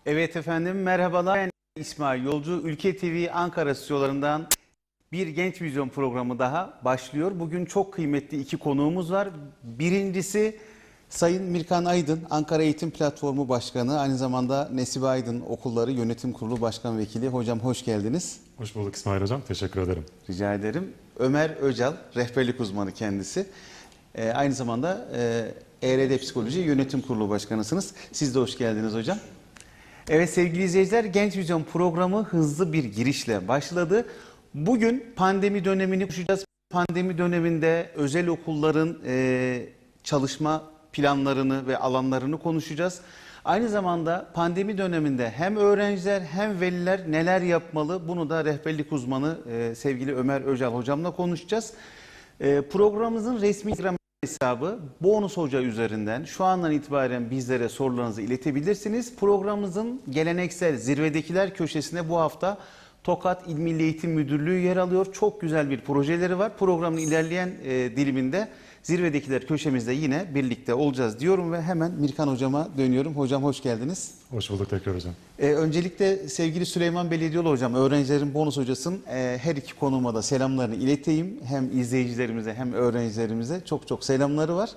Evet efendim, merhabalar. Ben İsmail Yolcu. Ülke TV Ankara stüdyolarından bir Genç Vizyon programı daha başlıyor. Bugün çok kıymetli iki konuğumuz var. Birincisi Sayın Mirkan Aydın, Ankara Eğitim Platformu Başkanı, aynı zamanda Nesibe Aydın Okulları Yönetim Kurulu Başkan Vekili. Hocam hoş geldiniz. Hoş bulduk İsmail Hocam, teşekkür ederim. Rica ederim. Ömer Öcal, rehberlik uzmanı kendisi. Aynı zamanda ERD Psikoloji Yönetim Kurulu Başkanısınız. Siz de hoş geldiniz hocam. Evet sevgili izleyiciler, Genç Vizyon programı hızlı bir girişle başladı. Bugün pandemi dönemini konuşacağız. Pandemi döneminde özel okulların çalışma planlarını ve alanlarını konuşacağız. Aynı zamanda pandemi döneminde hem öğrenciler hem veliler neler yapmalı, bunu da rehberlik uzmanı sevgili Ömer Öcal hocamla konuşacağız. Programımızın resmi Instagram hesabı Bonus Hoca üzerinden şu andan itibaren bizlere sorularınızı iletebilirsiniz. Programımızın geleneksel zirvedekiler köşesine bu hafta Tokat İl Milli Eğitim Müdürlüğü yer alıyor. Çok güzel bir projeleri var. Programın ilerleyen diliminde zirvedekiler köşemizde yine birlikte olacağız diyorum ve hemen Mirkan hocama dönüyorum. Hocam hoş geldiniz. Hoş bulduk tekrar hocam. Öncelikle sevgili Süleyman Belediyeli hocam, öğrencilerin bonus hocasının her iki konuma da selamlarını ileteyim. Hem izleyicilerimize hem öğrencilerimize çok selamları var.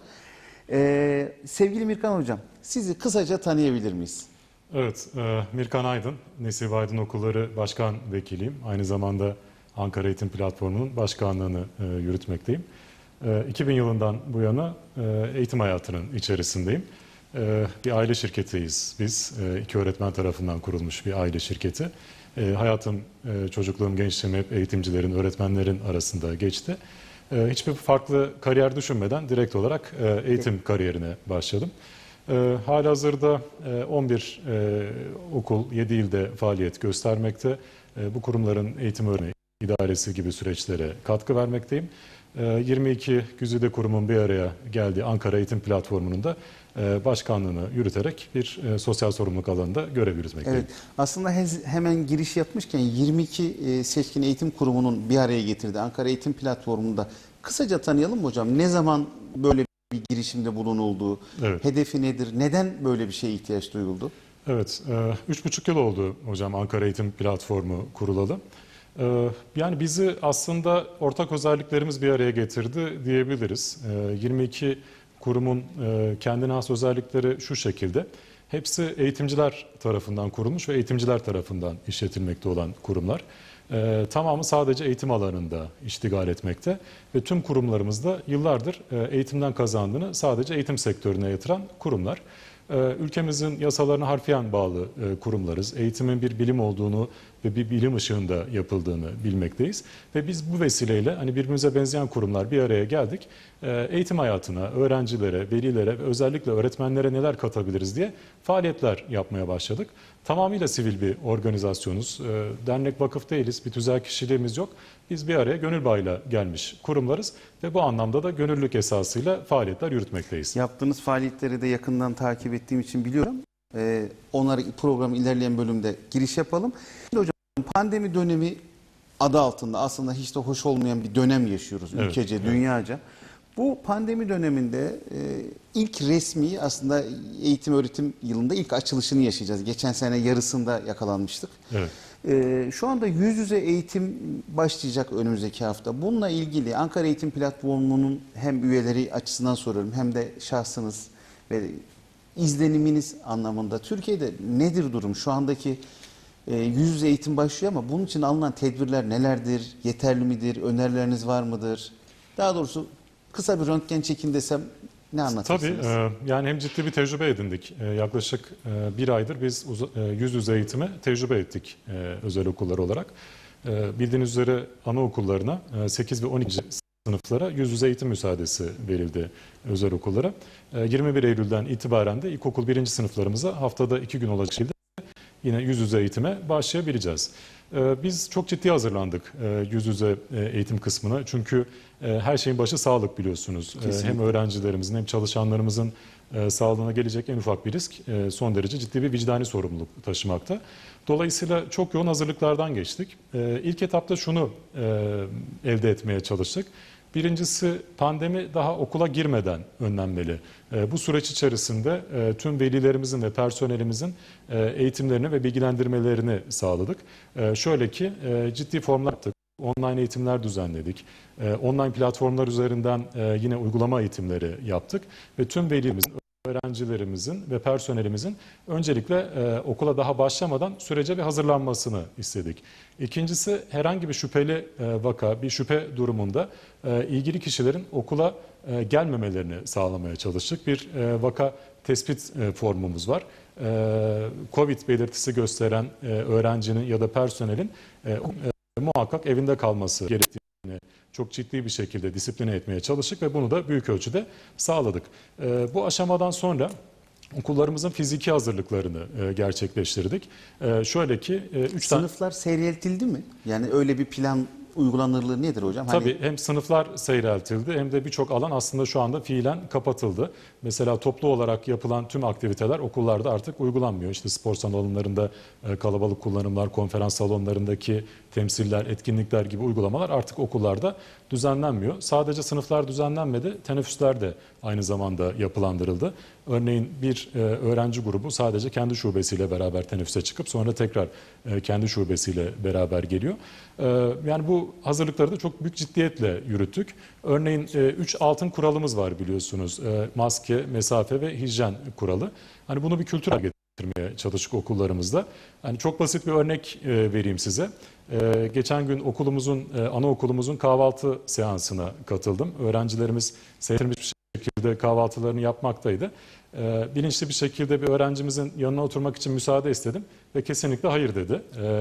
Sevgili Mirkan hocam, sizi kısaca tanıyabilir miyiz? Evet, Mirkan Aydın, Nesibe Aydın Okulları Başkan Vekiliyim. Aynı zamanda Ankara Eğitim Platformu'nun başkanlığını yürütmekteyim. 2000 yılından bu yana eğitim hayatının içerisindeyim. Bir aile şirketiyiz biz. İki öğretmen tarafından kurulmuş bir aile şirketi. Hayatım, çocukluğum, gençliğim hep eğitimcilerin, öğretmenlerin arasında geçti. Hiçbir farklı kariyer düşünmeden direkt olarak eğitim kariyerine başladım. Halihazırda 11 okul 7 ilde faaliyet göstermekte. Bu kurumların eğitim öğrenim idaresi gibi süreçlere katkı vermekteyim. 22 güzide kurumun bir araya geldiği Ankara Eğitim Platformu'nun da başkanlığını yürüterek bir sosyal sorumluluk alanında görev yürütmekteyim. Evet, aslında hemen giriş yapmışken 22 seçkin eğitim kurumunun bir araya getirdiği Ankara Eğitim Platformu'nda kısaca tanıyalım mı hocam? Ne zaman böyle bir girişimde bulunuldu? Evet. Hedefi nedir? Neden böyle bir şeye ihtiyaç duyuldu? Evet, 3,5 yıl oldu hocam Ankara Eğitim Platformu kurulalı. Yani bizi aslında ortak özelliklerimiz bir araya getirdi diyebiliriz. 22 kurumun kendine has özellikleri şu şekilde. Hepsi eğitimciler tarafından kurulmuş ve eğitimciler tarafından işletilmekte olan kurumlar. Tamamı sadece eğitim alanında iştigal etmekte ve tüm kurumlarımızda yıllardır eğitimden kazandığını sadece eğitim sektörüne yatıran kurumlar. Ülkemizin yasalarına harfiyen bağlı kurumlarız. Eğitimin bir bilim olduğunu ve bir bilim ışığında yapıldığını bilmekteyiz. Ve biz bu vesileyle hani birbirimize benzeyen kurumlar bir araya geldik. Eğitim hayatına, öğrencilere, velilere ve özellikle öğretmenlere neler katabiliriz diye faaliyetler yapmaya başladık. Tamamıyla sivil bir organizasyonuz. Dernek vakıf değiliz, bir tüzel kişiliğimiz yok. Biz bir araya gönül bağıyla gelmiş kurumlarız ve bu anlamda da gönüllülük esasıyla faaliyetler yürütmekteyiz. Yaptığınız faaliyetleri de yakından takip ettiğim için biliyorum. Onları programın ilerleyen bölümde giriş yapalım. Şimdi hocam pandemi dönemi adı altında aslında hiç de hoş olmayan bir dönem yaşıyoruz ülkece, evet. dünyaca. Bu pandemi döneminde ilk resmi aslında eğitim öğretim yılında ilk açılışını yaşayacağız. Geçen sene yarısında yakalanmıştık. Evet. Şu anda yüz yüze eğitim başlayacak önümüzdeki hafta. Bununla ilgili Ankara Eğitim Platformu'nun hem üyeleri açısından soruyorum hem de şahsınız ve izleniminiz anlamında Türkiye'de nedir durum? Şu andaki yüz yüze eğitim başlıyor ama bunun için alınan tedbirler nelerdir? Yeterli midir? Önerileriniz var mıdır? Daha doğrusu kısa bir röntgen çekin desem ne anlatırsınız? Tabii yani hem ciddi bir tecrübe edindik. Yaklaşık bir aydır biz yüz yüze eğitime tecrübe ettik özel okullar olarak. Bildiğiniz üzere anaokullarına 8 ve 12. sınıflara yüz yüze eğitim müsaadesi verildi özel okullara. 21 Eylül'den itibaren de ilkokul 1. sınıflarımıza haftada 2 gün olacak şekilde yine yüz yüze eğitime başlayabileceğiz. Biz çok ciddi hazırlandık yüz yüze eğitim kısmına. Çünkü her şeyin başı sağlık biliyorsunuz. Hem öğrencilerimizin hem çalışanlarımızın sağlığına gelecek en ufak bir risk son derece ciddi bir vicdani sorumluluk taşımakta. Dolayısıyla çok yoğun hazırlıklardan geçtik. İlk etapta şunu elde etmeye çalıştık. Birincisi, pandemi daha okula girmeden önlenmeli. Bu süreç içerisinde tüm velilerimizin ve personelimizin eğitimlerini ve bilgilendirmelerini sağladık. Şöyle ki ciddi formlar yaptık. Online eğitimler düzenledik. Online platformlar üzerinden yine uygulama eğitimleri yaptık. Ve tüm velilerimizin, öğrencilerimizin ve personelimizin öncelikle okula daha başlamadan sürece bir hazırlanmasını istedik. İkincisi, herhangi bir şüpheli vaka, bir şüphe durumunda ilgili kişilerin okula gelmemelerini sağlamaya çalıştık. Bir vaka tespit formumuz var. Covid belirtisi gösteren öğrencinin ya da personelin muhakkak evinde kalması gerektiğini çok ciddi bir şekilde disipline etmeye çalıştık ve bunu da büyük ölçüde sağladık. Bu aşamadan sonra okullarımızın fiziki hazırlıklarını gerçekleştirdik. Şöyle ki 3 tane... Sınıflar seyreltildi mi? Yani öyle bir plan uygulanırlığı nedir hocam? Tabii hem sınıflar seyreltildi hem de birçok alan aslında şu anda fiilen kapatıldı. Mesela toplu olarak yapılan tüm aktiviteler okullarda artık uygulanmıyor. İşte spor salonlarında kalabalık kullanımlar, konferans salonlarındaki temsiller, etkinlikler gibi uygulamalar artık okullarda düzenlenmiyor. Sadece sınıflar düzenlenmedi, teneffüsler de aynı zamanda yapılandırıldı. Örneğin bir öğrenci grubu sadece kendi şubesiyle beraber teneffüse çıkıp sonra tekrar kendi şubesiyle beraber geliyor. Yani bu hazırlıkları da çok büyük ciddiyetle yürüttük. Örneğin 3 altın kuralımız var biliyorsunuz. Maske, mesafe ve hijyen kuralı. Hani bunu bir kültür haline getirmeye çalıştık okullarımızda. Yani çok basit bir örnek vereyim size. Geçen gün anaokulumuzun kahvaltı seansına katıldım. Öğrencilerimiz seyirmiş bir şekilde kahvaltılarını yapmaktaydı. Bilinçli bir şekilde bir öğrencimizin yanına oturmak için müsaade istedim ve kesinlikle hayır dedi.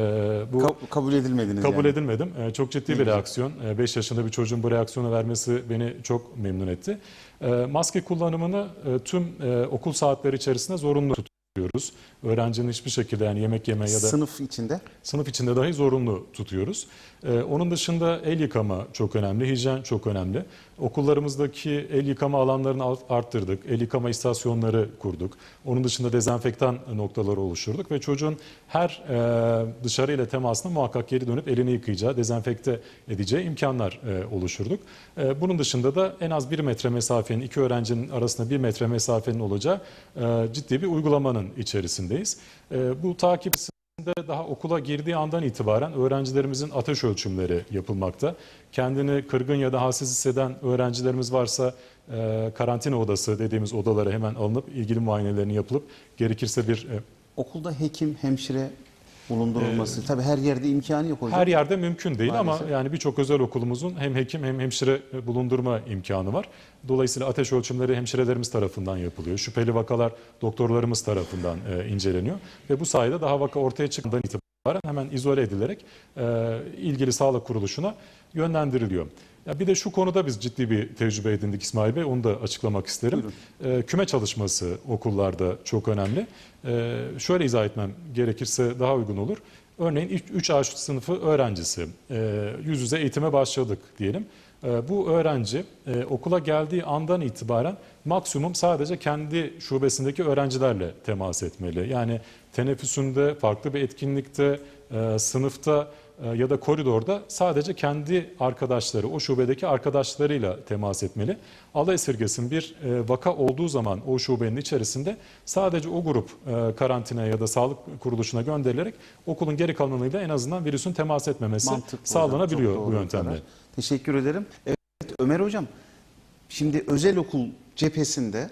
Kabul edilmediniz Kabul yani. edilmedim. Çok ciddi bir reaksiyon. 5 yaşında bir çocuğun bu reaksiyonu vermesi beni çok memnun etti. Maske kullanımını tüm okul saatleri içerisinde zorunlu tutuyoruz. Öğrencinin hiçbir şekilde yani yemek yeme ya da sınıf içinde dahi zorunlu tutuyoruz. Onun dışında el yıkama çok önemli, hijyen çok önemli. Okullarımızdaki el yıkama alanlarını arttırdık, el yıkama istasyonları kurduk. Onun dışında dezenfektan noktaları oluşturduk ve çocuğun her dışarıyla temasında muhakkak geri dönüp elini yıkayacağı, dezenfekte edeceği imkanlar oluşturduk. Bunun dışında da en az 1 metre mesafenin, iki öğrencinin arasında 1 metre mesafenin olacağı ciddi bir uygulamanın içerisindeyiz. Bu takip daha okula girdiği andan itibaren öğrencilerimizin ateş ölçümleri yapılmakta. Kendini kırgın ya da halsiz hisseden öğrencilerimiz varsa karantina odası dediğimiz odalara hemen alınıp ilgili muayenelerini yapılıp gerekirse bir... Okulda hekim, hemşire bulundurulması. Tabii her yerde imkanı yok hocam. Her yerde mümkün değil maalesef. Ama yani birçok özel okulumuzun hem hekim hem hemşire bulundurma imkanı var. Dolayısıyla ateş ölçümleri hemşirelerimiz tarafından yapılıyor. Şüpheli vakalar doktorlarımız tarafından inceleniyor. Ve bu sayede daha vaka ortaya çıktığından itibaren hemen izole edilerek ilgili sağlık kuruluşuna yönlendiriliyor. Ya bir de şu konuda biz ciddi bir tecrübe edindik İsmail Bey, onu da açıklamak isterim. Küme çalışması okullarda çok önemli. Şöyle izah etmem gerekirse daha uygun olur. Örneğin 3A sınıfı öğrencisi, yüz yüze eğitime başladık diyelim. Bu öğrenci okula geldiği andan itibaren maksimum sadece kendi şubesindeki öğrencilerle temas etmeli. Yani teneffüsünde, farklı bir etkinlikte, sınıfta ya da koridorda sadece kendi arkadaşları, o şubedeki arkadaşlarıyla temas etmeli. Allah esirgesin bir vaka olduğu zaman o şubenin içerisinde sadece o grup karantinaya ya da sağlık kuruluşuna gönderilerek okulun geri kalanıyla en azından virüsün temas etmemesi sağlanabiliyor bu yöntemle. Teşekkür ederim. Evet Ömer Hocam, şimdi özel okul cephesinde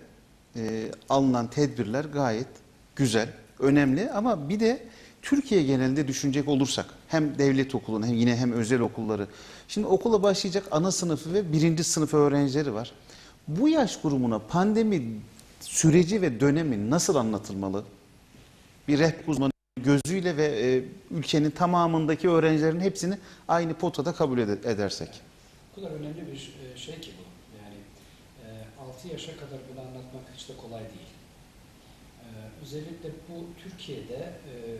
alınan tedbirler gayet güzel, önemli ama bir de Türkiye genelinde düşünecek olursak hem devlet okulunu hem özel okulları. Şimdi okula başlayacak ana sınıfı ve 1. sınıf öğrencileri var. Bu yaş grubuna pandemi süreci ve dönemi nasıl anlatılmalı? Bir rehber uzmanı gözüyle ve ülkenin tamamındaki öğrencilerin hepsini aynı potada kabul edersek. O kadar önemli bir şey ki bu. Yani 6 yaşa kadar bunu anlatmak hiç de kolay değil. Özellikle bu Türkiye'de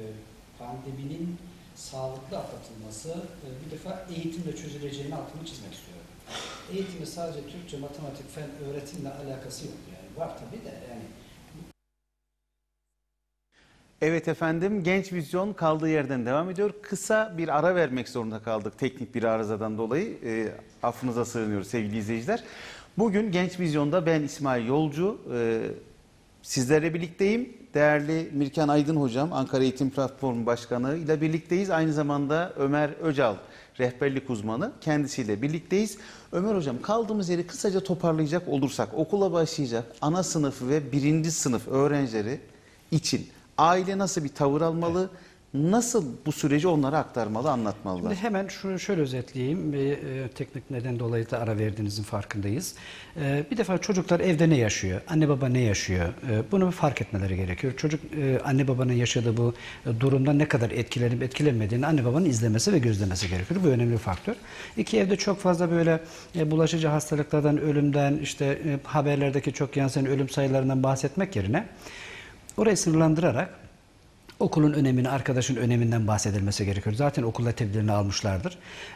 pandeminin sağlıklı atlatılması bir defa eğitimle çözüleceğini altını çizmek istiyorum. Eğitimin sadece Türkçe, matematik, fen, öğretimle alakası yok. Yani var tabii de yani. Evet efendim, Genç Vizyon kaldığı yerden devam ediyor. Kısa bir ara vermek zorunda kaldık teknik bir arızadan dolayı. Affınıza sığınıyoruz sevgili izleyiciler. Bugün Genç Vizyon'da ben İsmail Yolcu, sizlerle birlikteyim. Değerli Mirkan Aydın Hocam, Ankara Eğitim Platformu Başkanı ile birlikteyiz. Aynı zamanda Ömer Öcal, rehberlik uzmanı, kendisiyle birlikteyiz. Ömer Hocam, kaldığımız yeri kısaca toparlayacak olursak, okula başlayacak ana sınıf ve 1. sınıf öğrencileri için aile nasıl bir tavır almalı, nasıl bu süreci onlara aktarmalı, anlatmalılar? Şimdi hemen şunu şöyle özetleyeyim. Teknik neden dolayı da ara verdiğinizin farkındayız. Bir defa çocuklar evde ne yaşıyor? Anne baba ne yaşıyor? Bunu fark etmeleri gerekiyor. Çocuk anne babanın yaşadığı bu durumda ne kadar etkilenip etkilenmediğini anne babanın izlemesi ve gözlemesi gerekiyor. Bu önemli bir faktör. İki, evde çok fazla böyle bulaşıcı hastalıklardan, ölümden, işte haberlerdeki çok yansıyan ölüm sayılarından bahsetmek yerine orayı sınırlandırarak okulun önemini, arkadaşın öneminden bahsedilmesi gerekiyor. Zaten okulda tedbirini almışlardır.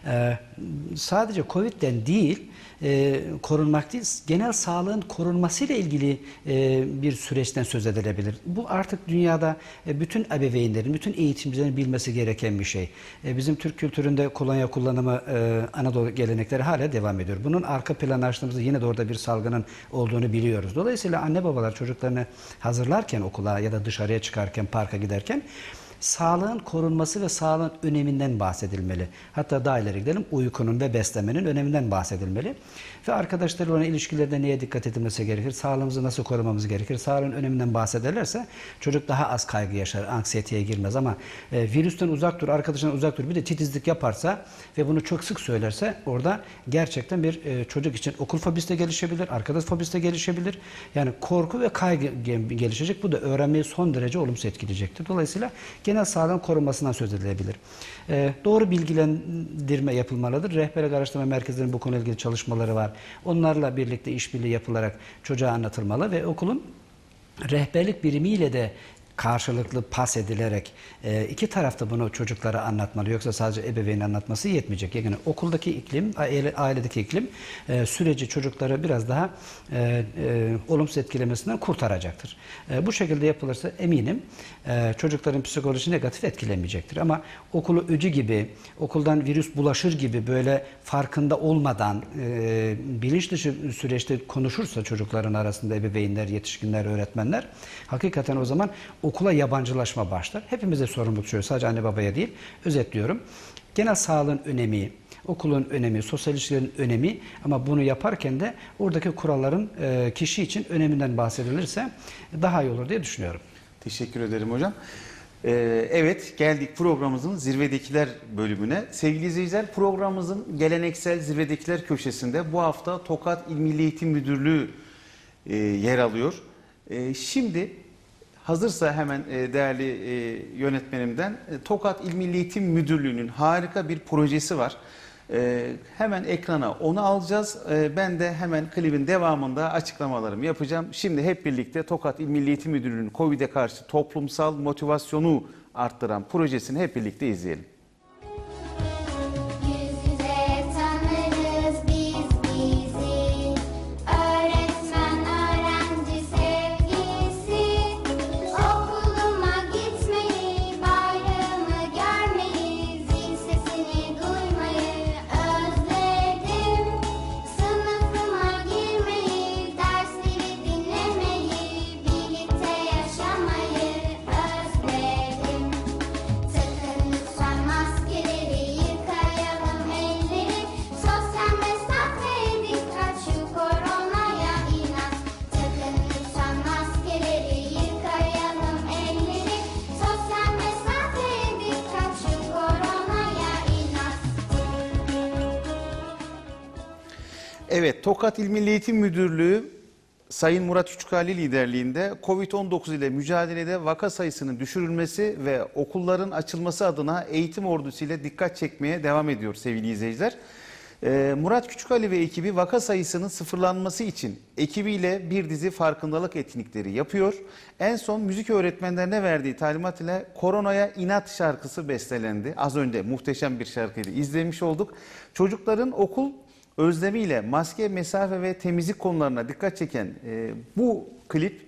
Sadece Covid'den değil, korunmak değil, genel sağlığın korunmasıyla ilgili bir süreçten söz edilebilir. Bu artık dünyada bütün ebeveynlerin, bütün eğitimcilerin bilmesi gereken bir şey. Bizim Türk kültüründe kolonya kullanımı, Anadolu gelenekleri hala devam ediyor. Bunun arka planı açtığımızda yine de orada bir salgının olduğunu biliyoruz. Dolayısıyla anne babalar çocuklarını hazırlarken okula ya da dışarıya çıkarken, parka giderken sağlığın korunması ve sağlığın öneminden bahsedilmeli. Hatta daha ileri gidelim, uykunun ve beslenmenin öneminden bahsedilmeli. Ve arkadaşlarla olan ilişkilerde neye dikkat edilmesi gerekir? Sağlığımızı nasıl korumamız gerekir? Sağlığın öneminden bahsederlerse çocuk daha az kaygı yaşar, anksiyeteye girmez. Ama virüsten uzak dur, arkadaşından uzak dur, bir de titizlik yaparsa ve bunu çok sık söylerse orada gerçekten bir çocuk için okul fobisi de gelişebilir, arkadaş fobisi de gelişebilir. Yani korku ve kaygı gelişecek. Bu da öğrenmeyi son derece olumsuz etkileyecektir. Dolayısıyla genel sağlığın korunmasından söz edilebilir. Doğru bilgilendirme yapılmalıdır. Rehberlik araştırma merkezlerinin bu konuyla ilgili çalışmaları var. Onlarla birlikte işbirliği yapılarak çocuğa anlatılmalı ve okulun rehberlik birimiyle de karşılıklı pas edilerek iki tarafta bunu çocuklara anlatmalı. Yoksa sadece ebeveynin anlatması yetmeyecek. Yani okuldaki iklim, ailedeki iklim süreci çocukları biraz daha olumsuz etkilemesinden kurtaracaktır. Bu şekilde yapılırsa eminim çocukların psikolojisi negatif etkilenmeyecektir. Ama okulu öcü gibi, okuldan virüs bulaşır gibi böyle farkında olmadan bilinç dışı süreçte konuşursa çocukların arasında ebeveynler, yetişkinler, öğretmenler hakikaten o zaman okula yabancılaşma başlar. Hepimize sorumluluk düşüyor. Sadece anne babaya değil. Özetliyorum. Genel sağlığın önemi, okulun önemi, sosyal ilişkilerin önemi ama bunu yaparken de oradaki kuralların kişi için öneminden bahsedilirse daha iyi olur diye düşünüyorum. Teşekkür ederim hocam. Evet, geldik programımızın Zirvedekiler bölümüne. Sevgili izleyiciler, programımızın geleneksel Zirvedekiler köşesinde bu hafta Tokat İl Milli Eğitim Müdürlüğü yer alıyor. Şimdi hazırsa hemen değerli yönetmenimden Tokat İl Milli Eğitim Müdürlüğü'nün harika bir projesi var. Hemen ekrana onu alacağız. Ben de hemen klibin devamında açıklamalarımı yapacağım. Şimdi hep birlikte Tokat İl Milli Eğitim Müdürlüğü'nün Covid'e karşı toplumsal motivasyonu arttıran projesini hep birlikte izleyelim. Evet, Tokat İl Milli Eğitim Müdürlüğü Sayın Murat Küçükali liderliğinde Covid-19 ile mücadelede vaka sayısının düşürülmesi ve okulların açılması adına eğitim ordusu ile dikkat çekmeye devam ediyor sevgili izleyiciler. Murat Küçükali ve ekibi vaka sayısının sıfırlanması için ekibiyle bir dizi farkındalık etkinlikleri yapıyor. En son müzik öğretmenlerine verdiği talimat ile Koronaya İnat şarkısı bestelendi. Az önce muhteşem bir şarkıydı, izlemiş olduk. Çocukların okul özlemiyle maske, mesafe ve temizlik konularına dikkat çeken bu klip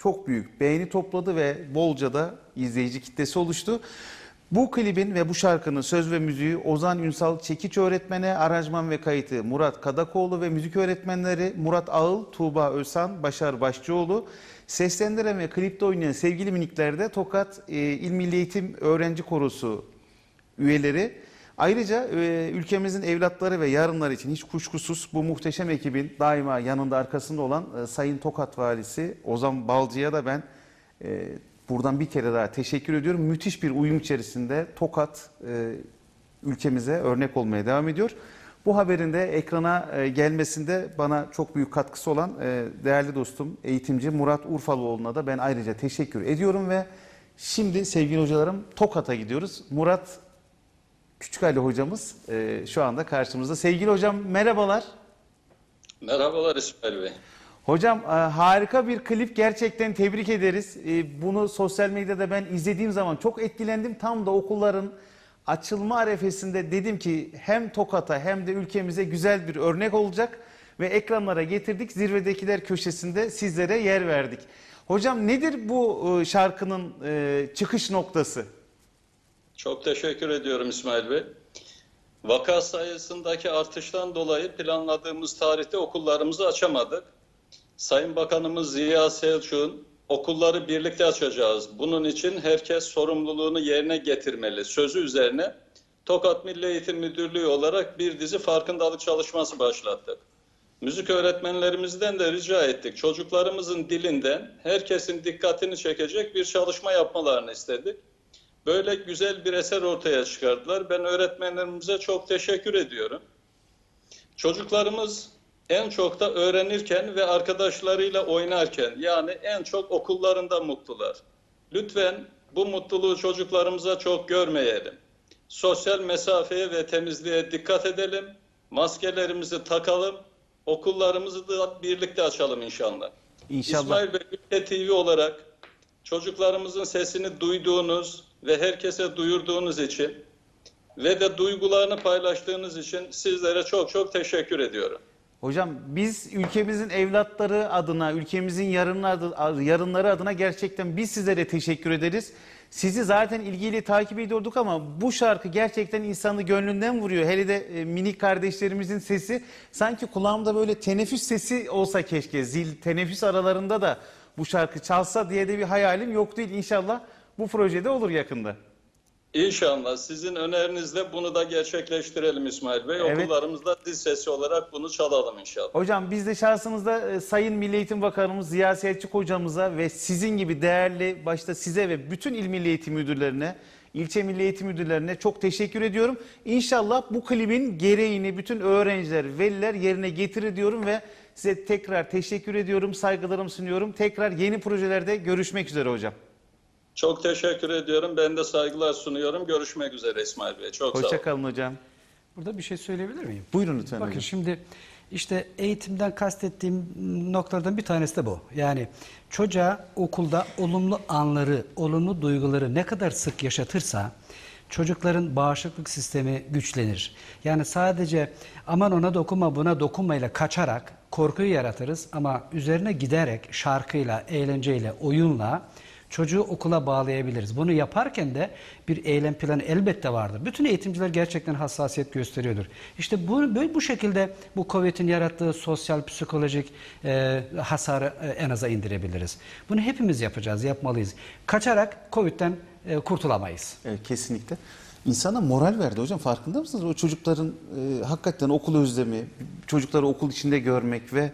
çok büyük beğeni topladı ve bolca da izleyici kitlesi oluştu. Bu klibin ve bu şarkının söz ve müziği Ozan Ünsal Çekiç öğretmene, aranjman ve kayıtı Murat Kadakoğlu ve müzik öğretmenleri Murat Ağıl, Tuğba Özsan, Başar Başçıoğlu. Seslendiren ve klipte oynayan sevgili minikler de Tokat İl Milli Eğitim Öğrenci Korosu üyeleri. Ayrıca ülkemizin evlatları ve yarınları için hiç kuşkusuz bu muhteşem ekibin daima yanında arkasında olan Sayın Tokat Valisi Ozan Balcı'ya da ben buradan bir kere daha teşekkür ediyorum. Müthiş bir uyum içerisinde Tokat ülkemize örnek olmaya devam ediyor. Bu haberin de ekrana gelmesinde bana çok büyük katkısı olan değerli dostum, eğitimci Murat Urfalıoğlu'na da ben ayrıca teşekkür ediyorum ve şimdi sevgili hocalarım Tokat'a gidiyoruz. Murat Küçükali hocamız şu anda karşımızda. Sevgili hocam merhabalar. Merhabalar İsmail Bey. Hocam harika bir klip, gerçekten tebrik ederiz. Bunu sosyal medyada ben izlediğim zaman çok etkilendim. Tam da okulların açılma arefesinde dedim ki hem Tokat'a hem de ülkemize güzel bir örnek olacak ve ekranlara getirdik. Zirvedekiler köşesinde sizlere yer verdik. Hocam nedir bu şarkının çıkış noktası? Çok teşekkür ediyorum İsmail Bey. Vaka sayısındaki artıştan dolayı planladığımız tarihte okullarımızı açamadık. Sayın Bakanımız Ziya Selçuk'un okulları birlikte açacağız, bunun için herkes sorumluluğunu yerine getirmeli sözü üzerine Tokat Milli Eğitim Müdürlüğü olarak bir dizi farkındalık çalışması başlattık. Müzik öğretmenlerimizden de rica ettik. Çocuklarımızın dilinden herkesin dikkatini çekecek bir çalışma yapmalarını istedik. Böyle güzel bir eser ortaya çıkardılar. Ben öğretmenlerimize çok teşekkür ediyorum. Çocuklarımız en çok da öğrenirken ve arkadaşlarıyla oynarken, yani en çok okullarında mutlular. Lütfen bu mutluluğu çocuklarımıza çok görmeyelim. Sosyal mesafeye ve temizliğe dikkat edelim. Maskelerimizi takalım. Okullarımızı da birlikte açalım inşallah. İnşallah. İsmail Bey, Ülke TV olarak çocuklarımızın sesini duyduğunuz ve herkese duyurduğunuz için ve de duygularını paylaştığınız için sizlere çok çok teşekkür ediyorum. Hocam biz ülkemizin evlatları adına, ülkemizin yarınları adına gerçekten biz sizlere teşekkür ederiz. Sizi zaten ilgiyle takip ediyorduk ama bu şarkı gerçekten insanı gönlünden vuruyor. Hele de minik kardeşlerimizin sesi sanki kulağımda böyle teneffüs sesi olsa keşke. Zil, teneffüs aralarında da bu şarkı çalsa diye de bir hayalim yok değil. İnşallah bu projede olur yakında. İnşallah sizin önerinizle bunu da gerçekleştirelim İsmail Bey. Evet. Okullarımızda dil sesi olarak bunu çalalım inşallah. Hocam biz de şahsınızda Sayın Milli Eğitim Bakanımız Ziya Selçuk hocamıza ve sizin gibi değerli, başta size ve bütün il milli eğitim müdürlerine, ilçe milli eğitim müdürlerine çok teşekkür ediyorum. İnşallah bu klibin gereğini bütün öğrenciler, veliler yerine getirir diyorum ve size tekrar teşekkür ediyorum, saygılarımı sunuyorum. Tekrar yeni projelerde görüşmek üzere hocam. Çok teşekkür ediyorum. Ben de saygılar sunuyorum. Görüşmek üzere İsmail Bey. Çok sağ olun. Hoşça kalın hocam. Burada bir şey söyleyebilir miyim? Buyurun lütfen Bakın hocam. şimdi işte eğitimden kastettiğim noktalardan bir tanesi de bu. Yani çocuğa okulda olumlu anları, olumlu duyguları ne kadar sık yaşatırsa çocukların bağışıklık sistemi güçlenir. Yani sadece aman ona dokunma buna dokunmayla kaçarak korkuyu yaratırız ama üzerine giderek şarkıyla, eğlenceyle, oyunla çocuğu okula bağlayabiliriz. Bunu yaparken de bir eylem planı elbette vardır. Bütün eğitimciler gerçekten hassasiyet gösteriyordur. İşte bu şekilde bu COVID'in yarattığı sosyal, psikolojik hasarı en aza indirebiliriz. Bunu hepimiz yapacağız, yapmalıyız. Kaçarak COVID'den kurtulamayız. Evet, kesinlikle. İnsana moral verdi hocam, farkında mısınız? O çocukların hakikaten okul özlemi, çocukları okul içinde görmek ve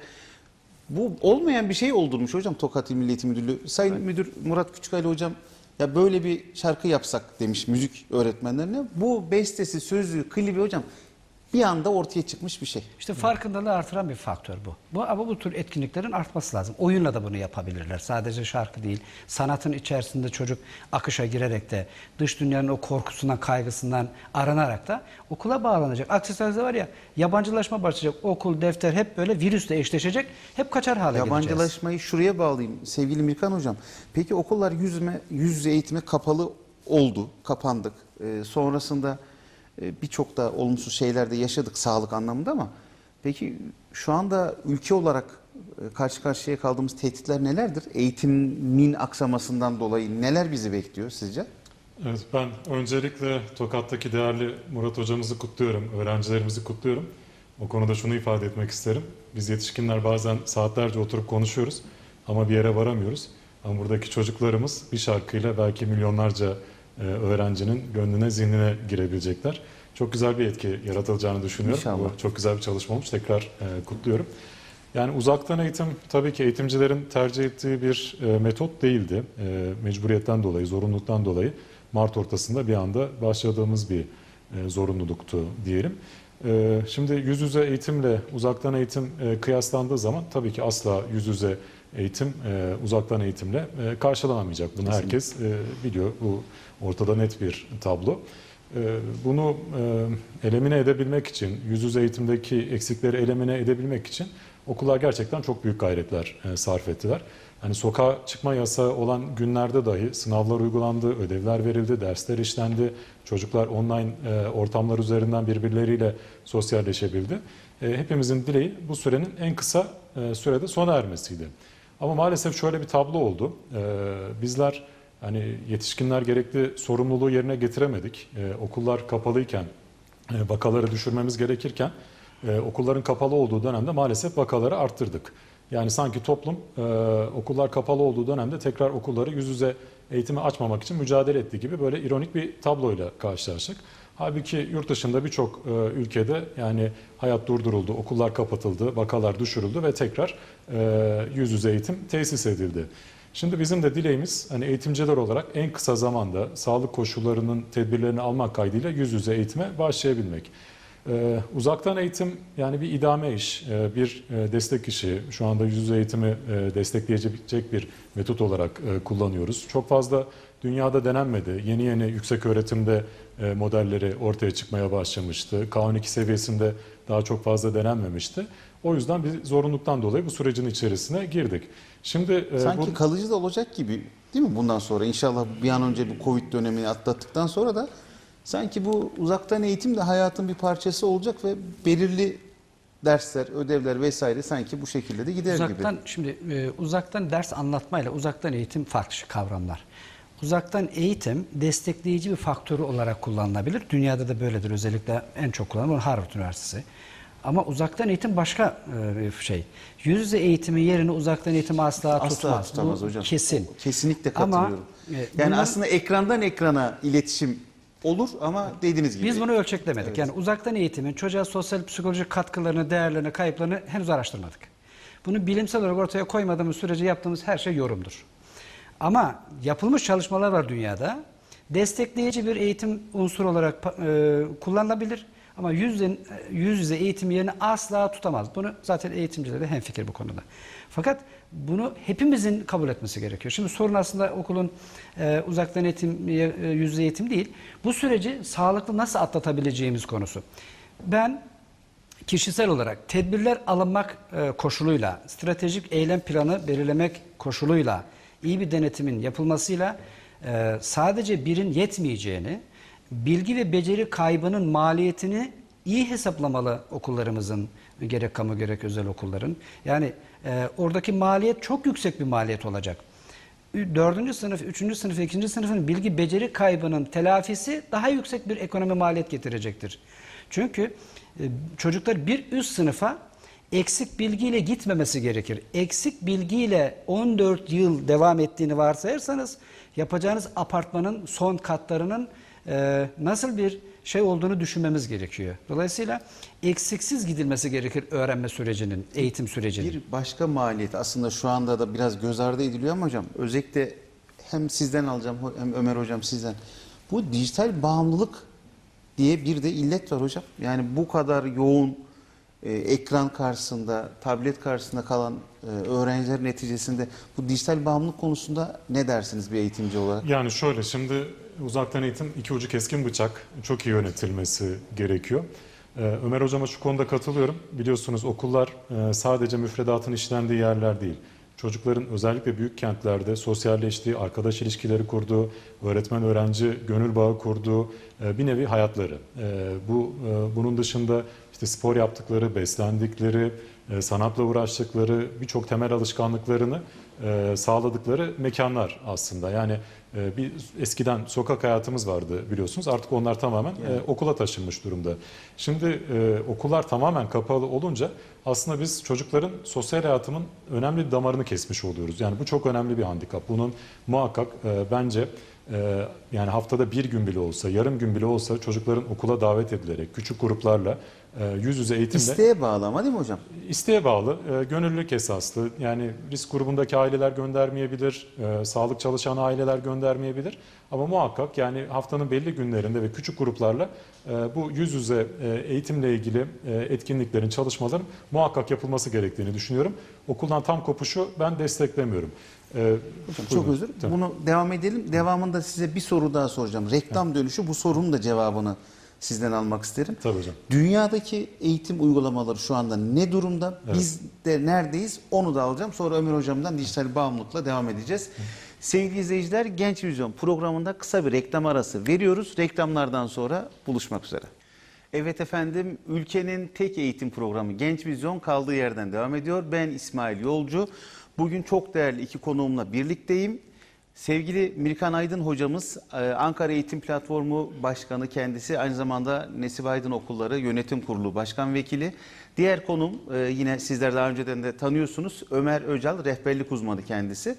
bu olmayan bir şey oldurmuş hocam Tokat İl Milli Eğitim Müdürlüğü. Sayın Müdür Murat Küçükali hocam ya böyle bir şarkı yapsak demiş müzik öğretmenlerine. Bu bestesi, sözü, klibi hocam bir anda ortaya çıkmış bir şey. İşte farkındalığı artıran bir faktör bu. Ama bu tür etkinliklerin artması lazım. Oyunla da bunu yapabilirler. Sadece şarkı değil. Sanatın içerisinde çocuk akışa girerek de dış dünyanın o korkusundan, kaygısından aranarak da okula bağlanacak. Aksi takdirde var ya yabancılaşma başlayacak. Okul, defter hep böyle virüsle eşleşecek. Hep kaçar hale geleceğiz. Yabancılaşmayı şuraya bağlayayım sevgili Mirkan hocam. Peki okullar yüz yüze eğitime kapalı oldu, kapandık. Sonrasında birçok da olumsuz şeyler de yaşadık sağlık anlamında ama peki şu anda ülke olarak karşı karşıya kaldığımız tehditler nelerdir? Eğitimin aksamasından dolayı neler bizi bekliyor sizce? Evet, ben öncelikle Tokat'taki değerli Murat hocamızı kutluyorum, öğrencilerimizi kutluyorum. O konuda şunu ifade etmek isterim. Biz yetişkinler bazen saatlerce oturup konuşuyoruz ama bir yere varamıyoruz. Ama buradaki çocuklarımız bir şarkıyla belki milyonlarca öğrencinin gönlüne, zihnine girebilecekler. Çok güzel bir etki yaratılacağını düşünüyorum. İnşallah. Bu çok güzel bir çalışma olmuş. Tekrar kutluyorum. Yani uzaktan eğitim tabii ki eğitimcilerin tercih ettiği bir metot değildi. Mecburiyetten dolayı, zorunluluktan dolayı Mart ortasında bir anda başladığımız bir zorunluluktu diyelim. Şimdi yüz yüze eğitimle uzaktan eğitim kıyaslandığı zaman tabii ki asla yüz yüze eğitim uzaktan eğitimle karşılanamayacak. Bunu herkes biliyor. Bu ortada net bir tablo. Bunu elimine edebilmek için, yüz yüze eğitimdeki eksikleri elimine edebilmek için okullar gerçekten çok büyük gayretler sarf ettiler. Hani sokağa çıkma yasağı olan günlerde dahi sınavlar uygulandı, ödevler verildi, dersler işlendi. Çocuklar online ortamlar üzerinden birbirleriyle sosyalleşebildi. Hepimizin dileği bu sürenin en kısa sürede sona ermesiydi. Ama maalesef şöyle bir tablo oldu. Bizler hani yetişkinler gerekli sorumluluğu yerine getiremedik. Okullar kapalıyken vakaları düşürmemiz gerekirken okulların kapalı olduğu dönemde maalesef vakaları arttırdık. Yani sanki toplum okullar kapalı olduğu dönemde tekrar okulları yüz yüze eğitimi açmamak için mücadele ettiği gibi böyle ironik bir tabloyla karşılaştık. Halbuki yurt dışında birçok ülkede yani hayat durduruldu, okullar kapatıldı, vakalar düşürüldü ve tekrar yüz yüze eğitim tesis edildi. Şimdi bizim de dileğimiz hani eğitimciler olarak en kısa zamanda sağlık koşullarının tedbirlerini almak kaydıyla yüz yüze eğitime başlayabilmek. Uzaktan eğitim yani bir idame iş, bir destek işi. Şu anda yüz yüze eğitimi destekleyecek bir metot olarak kullanıyoruz. Çok fazla dünyada denenmedi. Yeni yeni yüksek öğretimde modelleri ortaya çıkmaya başlamıştı. K12 seviyesinde daha çok fazla denenmemişti. O yüzden bir zorunluluktan dolayı bu sürecin içerisine girdik. Şimdi Sanki kalıcı da olacak gibi değil mi bundan sonra? İnşallah bir an önce bu Covid dönemini atlattıktan sonra da sanki bu uzaktan eğitim de hayatın bir parçası olacak ve belirli dersler, ödevler vesaire sanki bu şekilde de gider Uzaktan, gibi. şimdi uzaktan ders anlatmayla uzaktan eğitim farklı kavramlar. Uzaktan eğitim destekleyici bir faktörü olarak kullanılabilir. Dünyada da böyledir. Özellikle en çok kullanılan Harvard Üniversitesi. Ama uzaktan eğitim başka bir şey. Yüz yüze eğitimin yerini uzaktan eğitim asla tutmaz. Tutamaz Bu hocam. kesin. Kesinlikle Ama, katılıyorum. Yani bunlar- aslında ekrandan ekrana iletişim olur ama dediğiniz gibi. Biz bunu ölçeklemedik. Evet. Yani uzaktan eğitimin çocuğa sosyal psikolojik katkılarını, değerlerini, kayıplarını henüz araştırmadık. Bunu bilimsel olarak ortaya koymadığımız sürece yaptığımız her şey yorumdur. Ama yapılmış çalışmalar var dünyada. Destekleyici bir eğitim unsuru olarak kullanılabilir. Ama yüz yüze eğitim yerini asla tutamaz. Bunu zaten eğitimciler de hemfikir bu konuda. Fakat bunu hepimizin kabul etmesi gerekiyor. Şimdi sorun aslında okulun uzaktan eğitim, yüz yüze eğitim değil. Bu süreci sağlıklı nasıl atlatabileceğimiz konusu. Ben kişisel olarak tedbirler alınmak koşuluyla, stratejik eylem planı belirlemek koşuluyla, iyi bir denetimin yapılmasıyla sadece birin yetmeyeceğini, bilgi ve beceri kaybının maliyetini iyi hesaplamalı okullarımızın, gerek kamu gerek özel okulların. Yani oradaki maliyet çok yüksek bir maliyet olacak. 4. sınıf, 3. sınıf, 2. sınıfın bilgi beceri kaybının telafisi daha yüksek bir ekonomi maliyet getirecektir. Çünkü çocuklar bir üst sınıfa eksik bilgiyle gitmemesi gerekir. Eksik bilgiyle 14 yıl devam ettiğini varsayarsanız yapacağınız apartmanın son katlarının nasıl bir şey olduğunu düşünmemiz gerekiyor. Dolayısıyla eksiksiz gidilmesi gerekir öğrenme sürecinin, eğitim sürecinin. Bir başka maliyet aslında şu anda da biraz göz ardı ediliyor ama hocam özellikle hem sizden alacağım hem Ömer hocam sizden. Bu dijital bağımlılık diye bir de illet var hocam. Yani bu kadar yoğun ekran karşısında, tablet karşısında kalan öğrenciler neticesinde bu dijital bağımlılık konusunda ne dersiniz bir eğitimci olarak? Yani şöyle şimdi uzaktan eğitim iki ucu keskin bıçak, çok iyi yönetilmesi gerekiyor. Ömer hocama şu konuda katılıyorum. Biliyorsunuz okullar sadece müfredatın işlendiği yerler değil. Çocukların özellikle büyük kentlerde sosyalleştiği, arkadaş ilişkileri kurduğu, öğretmen-öğrenci gönül bağı kurduğu bir nevi hayatları. Bunun dışında işte spor yaptıkları, beslendikleri, sanatla uğraştıkları, birçok temel alışkanlıklarını sağladıkları mekanlar aslında. Yani bir eskiden sokak hayatımız vardı biliyorsunuz. Artık onlar tamamen okula taşınmış durumda. Şimdi okullar tamamen kapalı olunca aslında biz çocukların sosyal hayatının önemli bir damarını kesmiş oluyoruz. Yani bu çok önemli bir handikap. Bunun muhakkak bence yani haftada bir gün bile olsa, yarım gün bile olsa çocukların okula davet edilerek küçük gruplarla yüz yüze eğitimle... İsteğe bağlı ama değil mi hocam? İsteğe bağlı, gönüllülük esaslı. Yani risk grubundaki aileler göndermeyebilir, sağlık çalışan aileler göndermeyebilir. Ama muhakkak yani haftanın belli günlerinde ve küçük gruplarla bu yüz yüze eğitimle ilgili etkinliklerin, çalışmaların muhakkak yapılması gerektiğini düşünüyorum. Okuldan tam kopuşu ben desteklemiyorum. Hocam, çok özür. Tamam. Bunu devam edelim. Devamında size bir soru daha soracağım. Reklam dönüşü, bu sorunun da cevabını sizden almak isterim. Tabii hocam. Dünyadaki eğitim uygulamaları şu anda ne durumda? Evet. Biz de neredeyiz? Onu da alacağım. Sonra Ömer hocamdan dijital bağımlılıkla devam edeceğiz. Sevgili izleyiciler, Genç Vizyon programında kısa bir reklam arası veriyoruz. Reklamlardan sonra buluşmak üzere. Evet efendim, ülkenin tek eğitim programı Genç Vizyon kaldığı yerden devam ediyor. Ben İsmail Yolcu. Bugün çok değerli iki konuğumla birlikteyim. Sevgili Mirkan Aydın hocamız, Ankara Eğitim Platformu Başkanı kendisi, aynı zamanda Nesip Aydın Okulları Yönetim Kurulu Başkan Vekili. Diğer konum yine sizler daha önceden de tanıyorsunuz, Ömer Öcal, rehberlik uzmanı kendisi.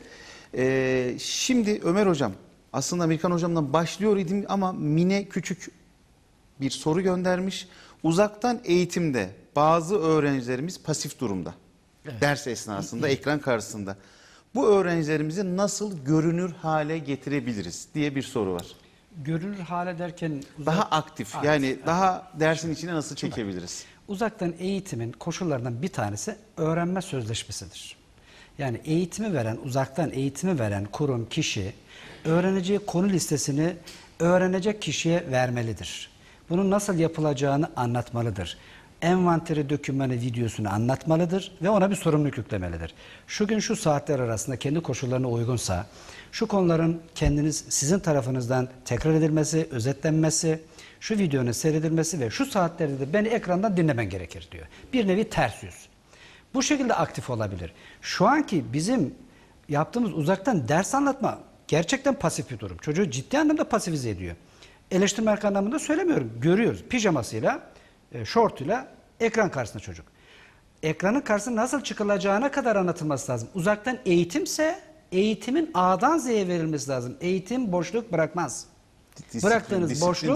Şimdi Ömer hocam, aslında Mirkan hocamdan başlıyor idim ama Mine küçük bir soru göndermiş. Uzaktan eğitimde bazı öğrencilerimiz pasif durumda. Evet. Ders esnasında ekran karşısında. Bu öğrencilerimizi nasıl görünür hale getirebiliriz diye bir soru var. Görünür hale derken... Daha aktif, yani daha dersin içine nasıl çekebiliriz? Uzaktan eğitimin koşullarından bir tanesi öğrenme sözleşmesidir. Yani eğitimi veren, uzaktan eğitimi veren kurum, kişi öğreneceği konu listesini öğrenecek kişiye vermelidir. Bunun nasıl yapılacağını anlatmalıdır. Envanteri, dokümanı, videosunu anlatmalıdır ve ona bir sorumluluk yüklemelidir. Şu gün şu saatler arasında kendi koşullarına uygunsa şu konuların sizin tarafınızdan tekrar edilmesi, özetlenmesi, şu videonun seyredilmesi ve şu saatlerde de beni ekrandan dinlemen gerekir diyor. Bir nevi ters yüz. Bu şekilde aktif olabilir. Şu anki bizim yaptığımız uzaktan ders anlatma gerçekten pasif bir durum. Çocuğu ciddi anlamda pasifize ediyor. Eleştirmek anlamında söylemiyorum. Görüyoruz. Pijamasıyla, şortuyla ekran karşısında çocuk. Ekranın karşısına nasıl çıkılacağına kadar anlatılması lazım. Uzaktan eğitimse eğitimin A'dan Z'ye verilmesi lazım. Eğitim boşluk bırakmaz. Bıraktığınız boşluk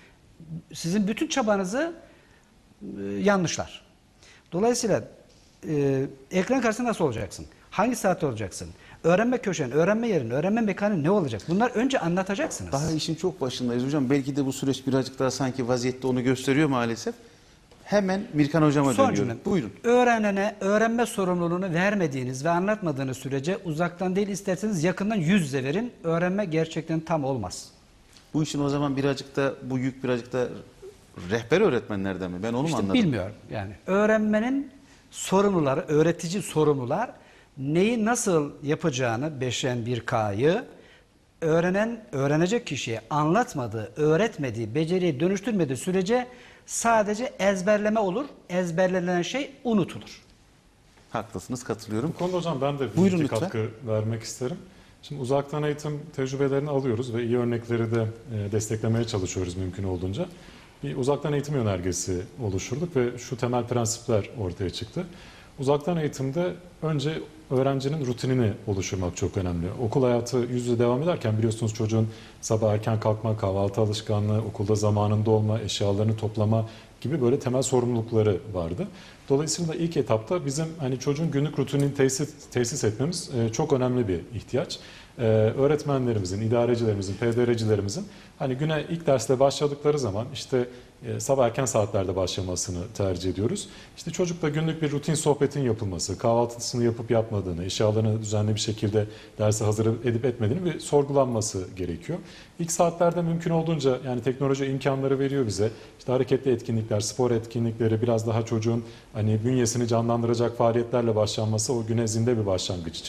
sizin bütün çabanızı yanlışlar. Dolayısıyla ekran karşısında nasıl olacaksın? Hangi saatte olacaksın? Öğrenme köşen, öğrenme yerin, öğrenme mekanı ne olacak? Bunlar önce anlatacaksınız. Daha işin çok başındayız hocam. Belki de bu süreç birazcık daha sanki vaziyette onu gösteriyor maalesef. Hemen Mirkan hocama dönüyorum. Buyurun. Öğrenene öğrenme sorumluluğunu vermediğiniz ve anlatmadığınız sürece uzaktan değil, isterseniz yakından yüz yüze verin. Öğrenme gerçekten tam olmaz. Bu işin o zaman birazcık da, bu yük birazcık da rehber öğretmenlerden mi? Ben onu mu anladım? Bilmiyorum yani. Öğrenmenin sorumluları, öğretici sorumlular neyi nasıl yapacağını 5N1K'yı öğrenecek kişiye anlatmadığı, öğretmediği, beceriyi dönüştürmediği sürece sadece ezberleme olur. Ezberlenen şey unutulur. Haklısınız, katılıyorum. Bu konuda hocam ben de Buyurun bir lütfen. katkı vermek isterim. Şimdi uzaktan eğitim tecrübelerini alıyoruz ve iyi örnekleri de desteklemeye çalışıyoruz mümkün olduğunca. Bir uzaktan eğitim yönergesi oluşturduk ve şu temel prensipler ortaya çıktı. Uzaktan eğitimde önce öğrencinin rutinini oluşturmak çok önemli. Okul hayatı yüz yüze devam ederken biliyorsunuz çocuğun sabah erken kalkma, kahvaltı alışkanlığı, okulda zamanında olma, eşyalarını toplama gibi böyle temel sorumlulukları vardı. Dolayısıyla ilk etapta bizim hani çocuğun günlük rutinini tesis etmemiz çok önemli bir ihtiyaç. Öğretmenlerimizin, idarecilerimizin, PDR'cilerimizin hani güne ilk dersle başladıkları zaman işte sabah erken saatlerde başlamasını tercih ediyoruz. İşte çocukla günlük bir rutin sohbetin yapılması, kahvaltısını yapıp yapmadığını, eşyalarını düzenli bir şekilde derse hazır edip etmediğini bir sorgulanması gerekiyor. İlk saatlerde mümkün olduğunca yani teknoloji imkanları veriyor bize. İşte hareketli etkinlikler, spor etkinlikleri, biraz daha çocuğun hani bünyesini canlandıracak faaliyetlerle başlanması o güne zinde bir başlangıç için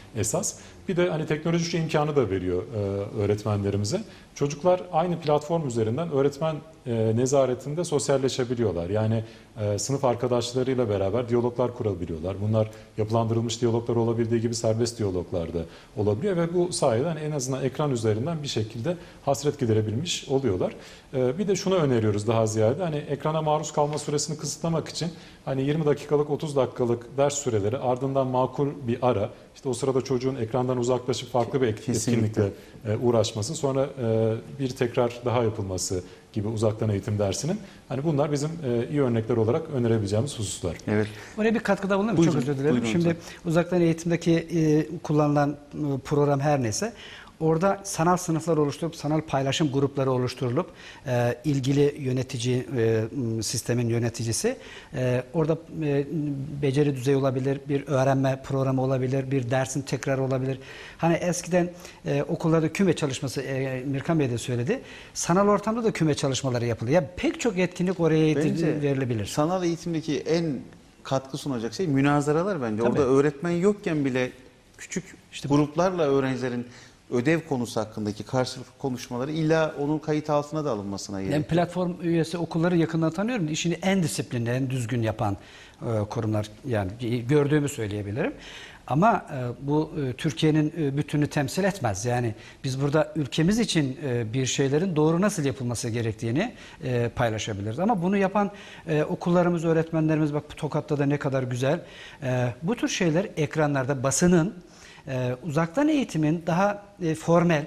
esas. Bir de hani teknoloji şu imkanı da veriyor öğretmenlerimize. Çocuklar aynı platform üzerinden öğretmen nezaretinde sosyalleşebiliyorlar. Yani sınıf arkadaşlarıyla beraber diyaloglar kurabiliyorlar. Bunlar yapılandırılmış diyaloglar olabildiği gibi serbest diyaloglar da olabiliyor ve bu sayede hani en azından ekran üzerinden bir şekilde hasret giderebilmiş oluyorlar. Bir de şunu öneriyoruz daha ziyade, hani ekrana maruz kalma süresini kısıtlamak için hani 20 dakikalık 30 dakikalık ders süreleri, ardından makul bir ara, işte o sırada çocuğun ekrandan uzaklaşıp farklı bir etkinlikle uğraşması, sonra bir tekrar daha yapılması gibi uzaktan eğitim dersinin, hani bunlar bizim iyi örnekler olarak önerebileceğimiz hususlar. Evet. Oraya bir katkıda bulunayım. Buyurun, Çok özür dilerim. buyurun Şimdi hocam. uzaktan eğitimdeki kullanılan program her neyse, orada sanal sınıflar oluşturup, sanal paylaşım grupları oluşturulup, ilgili yönetici, sistemin yöneticisi, orada beceri düzeyi olabilir, bir öğrenme programı olabilir, bir dersin tekrarı olabilir. Hani eskiden okullarda küme çalışması, Mirkan Bey de söyledi, sanal ortamda da küme çalışmaları yapılıyor. Ya pek çok etkinlik oraya Bence verilebilir. sanal eğitimdeki en katkı sunacak şey münazaralar bence. Tabii. Orada öğretmen yokken bile küçük gruplarla öğrencilerin ödev konusu hakkındaki karşılıklı konuşmaları, illa onun kayıt altına da alınmasına gerek Ben yok. platform üyesi okulları yakından tanıyorum. İşini en disiplinli, en düzgün yapan kurumlar, yani gördüğümü söyleyebilirim. Ama bu Türkiye'nin bütününü temsil etmez. Yani biz burada ülkemiz için bir şeylerin doğru nasıl yapılması gerektiğini paylaşabiliriz. Ama bunu yapan okullarımız, öğretmenlerimiz, bak Tokat'ta da ne kadar güzel. Bu tür şeyler ekranlarda, basının, uzaktan eğitimin daha formel,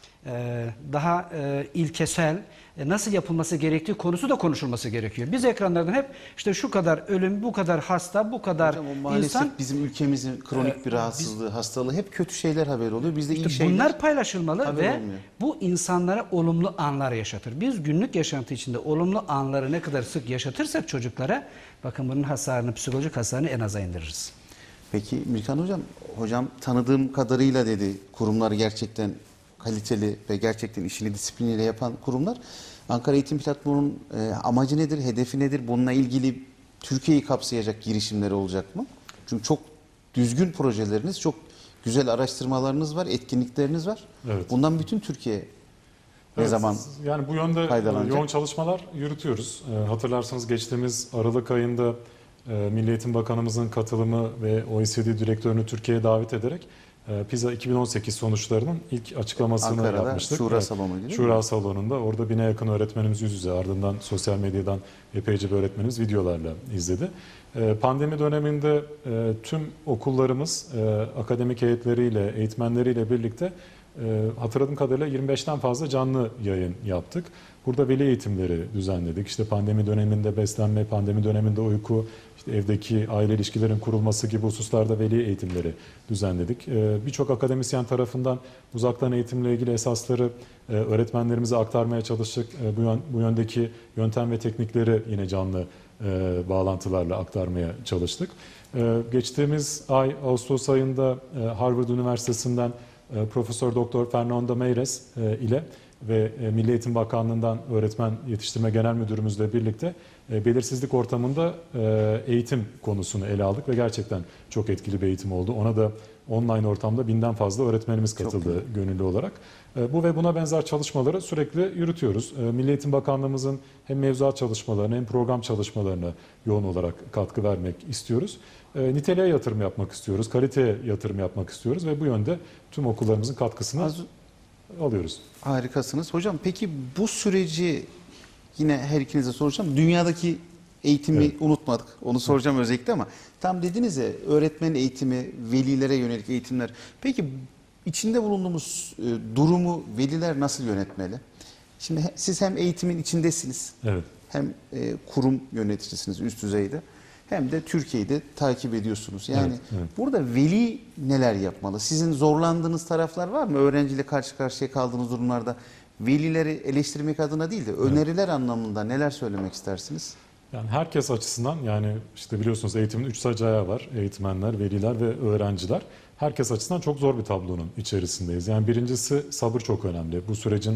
daha ilkesel nasıl yapılması gerektiği konusu da konuşulması gerekiyor. Biz ekranlardan hep işte şu kadar ölüm, bu kadar hasta, bu kadar Hocam, o maalesef insan, bizim ülkemizin kronik bir rahatsızlığı, hastalığı, hep kötü şeyler haber oluyor. Bizde iyi şeyler. bunlar paylaşılmalı haber ve olmuyor. bu insanlara olumlu anlar yaşatır. Biz günlük yaşantı içinde olumlu anları ne kadar sık yaşatırsak çocuklara, bakın bunun hasarını, psikolojik hasarını en aza indiririz. Peki Mirkan hocam tanıdığım kadarıyla dedi, kurumlar gerçekten kaliteli ve gerçekten işini disipliniyle yapan kurumlar. Ankara Eğitim Platformu'nun amacı nedir, hedefi nedir? Bununla ilgili Türkiye'yi kapsayacak girişimleri olacak mı? Çünkü çok düzgün projeleriniz, çok güzel araştırmalarınız var, etkinlikleriniz var. Evet. Bundan bütün Türkiye ne Evet, zaman yani bu yönde faydalanacak? yoğun çalışmalar yürütüyoruz. Hatırlarsanız geçtiğimiz Aralık ayında Milli Eğitim Bakanımızın katılımı ve OECD direktörünü Türkiye'ye davet ederek PISA 2018 sonuçlarının ilk açıklamasını Ankara'da yapmıştık. Şura Salonu değil mi? Şura Salonu'nda, orada 1000'e yakın öğretmenimiz yüz yüze, ardından sosyal medyadan epeyce bir öğretmenimiz videolarla izledi. Pandemi döneminde tüm okullarımız akademik heyetleriyle, eğitmenleriyle birlikte hatırladığım kadarıyla 25'ten fazla canlı yayın yaptık. Burada veli eğitimleri düzenledik. İşte pandemi döneminde beslenme, pandemi döneminde uyku, işte evdeki aile ilişkilerin kurulması gibi hususlarda veli eğitimleri düzenledik. Birçok akademisyen tarafından uzaktan eğitimle ilgili esasları öğretmenlerimize aktarmaya çalıştık. Bu yöndeki yöntem ve teknikleri yine canlı bağlantılarla aktarmaya çalıştık. Geçtiğimiz ay Ağustos ayında Harvard Üniversitesi'nden Profesör Doktor Fernando Meirelles ile ve Milli Eğitim Bakanlığı'ndan Öğretmen Yetiştirme Genel Müdürümüzle birlikte belirsizlik ortamında eğitim konusunu ele aldık ve gerçekten çok etkili bir eğitim oldu. Ona da online ortamda 1000'den fazla öğretmenimiz katıldı gönüllü olarak. Bu ve buna benzer çalışmaları sürekli yürütüyoruz. Milli Eğitim Bakanlığımızın hem mevzuat çalışmalarına hem program çalışmalarına yoğun olarak katkı vermek istiyoruz. Niteliğe yatırım yapmak istiyoruz, kaliteye yatırım yapmak istiyoruz ve bu yönde tüm okullarımızın katkısını alıyoruz. Harikasınız. Hocam peki bu süreci yine her ikinize soracağım. Dünyadaki eğitimi unutmadık. Onu soracağım özellikle ama tam dediniz ya, öğretmen eğitimi, velilere yönelik eğitimler. Peki içinde bulunduğumuz durumu veliler nasıl yönetmeli? Şimdi siz hem eğitimin içindesiniz, Evet. hem kurum yöneticisiniz üst düzeyde, hem de Türkiye'de takip ediyorsunuz. Yani evet. burada veli neler yapmalı? Sizin zorlandığınız taraflar var mı? Öğrenciyle karşı karşıya kaldığınız durumlarda velileri eleştirmek adına değil de öneriler anlamında neler söylemek istersiniz? Yani herkes açısından, yani işte biliyorsunuz eğitimin 3 sac ayağı var. Eğitmenler, veliler ve öğrenciler. Herkes açısından çok zor bir tablonun içerisindeyiz. Yani birincisi sabır çok önemli. Bu sürecin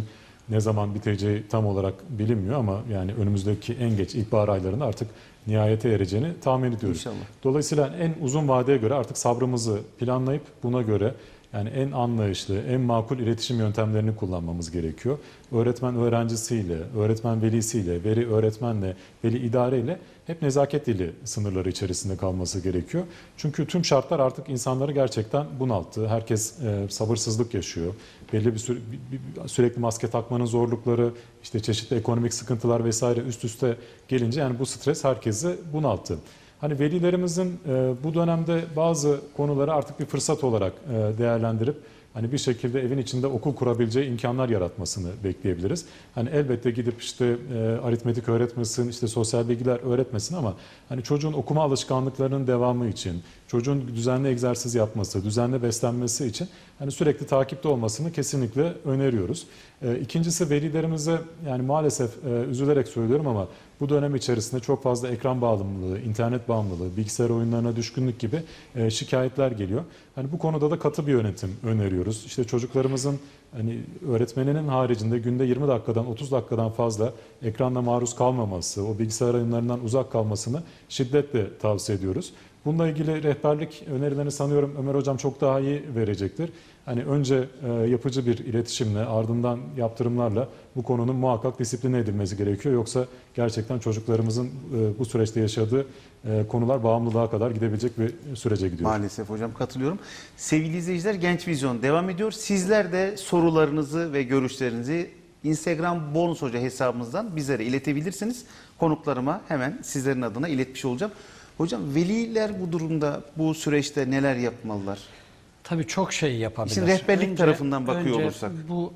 Ne zaman biteceği tam olarak bilinmiyor ama yani önümüzdeki en geç ilkbahar aylarında artık nihayete ereceğini tahmin ediyoruz. İnşallah. Dolayısıyla en uzun vadeye göre artık sabrımızı planlayıp buna göre yani en anlayışlı, en makul iletişim yöntemlerini kullanmamız gerekiyor. Öğretmen öğrencisiyle, öğretmen velisiyle, veli öğretmenle, veli idareyle hep nezaket dili sınırları içerisinde kalması gerekiyor. Çünkü tüm şartlar artık insanları gerçekten bunalttı. Herkes sabırsızlık yaşıyor. Belli bir sürekli maske takmanın zorlukları, işte çeşitli ekonomik sıkıntılar vesaire üst üste gelince yani bu stres herkesi bunalttı. Hani velilerimizin bu dönemde bazı konuları artık bir fırsat olarak değerlendirip hani bir şekilde evin içinde okul kurabileceği imkanlar yaratmasını bekleyebiliriz. Hani elbette gidip işte aritmetik öğretmesin, işte sosyal bilgiler öğretmesin ama hani çocuğun okuma alışkanlıklarının devamı için, çocuğun düzenli egzersiz yapması, düzenli beslenmesi için hani sürekli takipte olmasını kesinlikle öneriyoruz. İkincisi velilerimize yani maalesef üzülerek söylüyorum ama bu dönem içerisinde çok fazla ekran bağımlılığı, internet bağımlılığı, bilgisayar oyunlarına düşkünlük gibi şikayetler geliyor. Hani bu konuda da katı bir yönetim öneriyoruz. İşte çocuklarımızın hani öğretmeninin haricinde günde 20 dakikadan 30 dakikadan fazla ekranla maruz kalmaması, o bilgisayar oyunlarından uzak kalmasını şiddetle tavsiye ediyoruz. Bununla ilgili rehberlik önerilerini sanıyorum Ömer Hocam çok daha iyi verecektir. Hani önce yapıcı bir iletişimle ardından yaptırımlarla bu konunun muhakkak disipline edilmesi gerekiyor. Yoksa gerçekten çocuklarımızın bu süreçte yaşadığı konular bağımlılığa kadar gidebilecek bir sürece gidiyor. Maalesef hocam katılıyorum. Sevgili izleyiciler Genç Vizyon devam ediyor. Sizler de sorularınızı ve görüşlerinizi Instagram Bonus Hoca hesabımızdan bizlere iletebilirsiniz. Konuklarıma hemen sizlerin adına iletmiş olacağım. Hocam veliler bu durumda, bu süreçte neler yapmalılar? Tabii çok şey yapabilir. İşin rehberlik tarafından bakıyor olursak. Bu